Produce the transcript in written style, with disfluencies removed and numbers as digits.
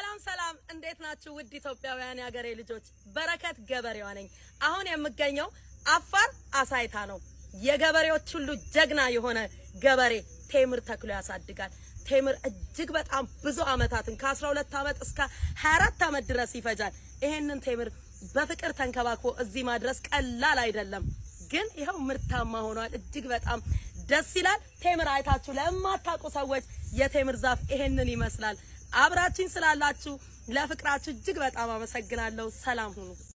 ሰላም እንዴት ናችሁ ውድ ኢትዮጵያውያን ያገሬ ልጆች በረከት ገበሬዋ ነኝ አሁን የምገኘው አፋር አሳይታ ነው የገበሬዎች ሁሉ ጀግና የሆነ ገበሬ ቴምር ተክሎ ያሳድጋል ቴምር እጅግ በጣም ብዙ አመታትን ከ12 አመት እስከ 24 አመት ድረስ ይፈጃል ይሄንን ቴምር በፍቅር ተንከባክቦ እዚህ ማድረስ ቀላል አይደለም ግን ይሄው ምርታማ ሆኗል እጅግ በጣም ደስ ይላል ቴምር አይታችሁ ለማታውቁ ሰዎች የቴምር ዛፍ ይሄንን ይመስላል አብራችን ስላላችሁ ለፍቅራችሁ እጅግ በጣም አመሰግናለሁ ሰላም ሁኑ